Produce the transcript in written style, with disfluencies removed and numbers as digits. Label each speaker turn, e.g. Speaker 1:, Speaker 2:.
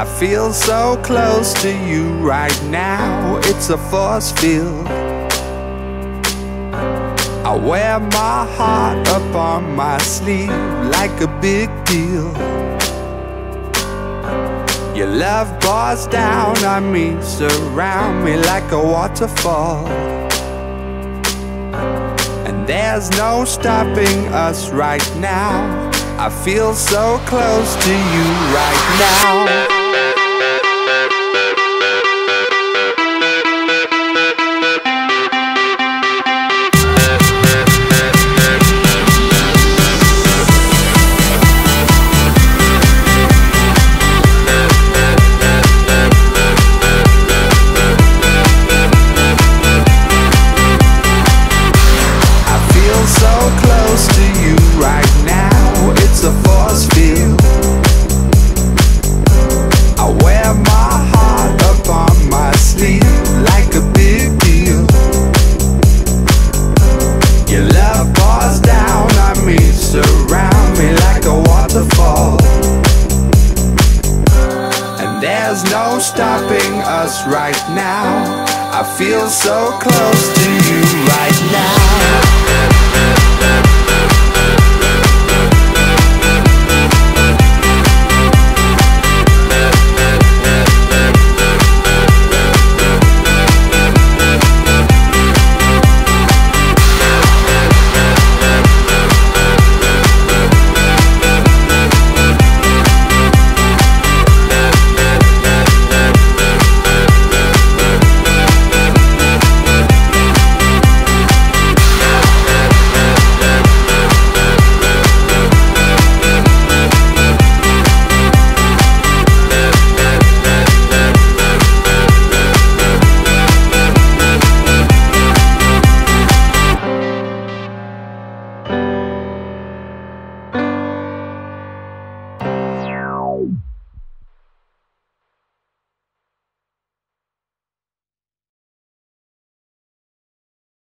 Speaker 1: I feel so close to you right now, it's a force field. I wear my heart up on my sleeve like a big deal. Your love pours down on me, surround me like a waterfall. And there's no stopping us right now. I feel so close to you right now. There's no stopping us right now. I feel so close to you right now.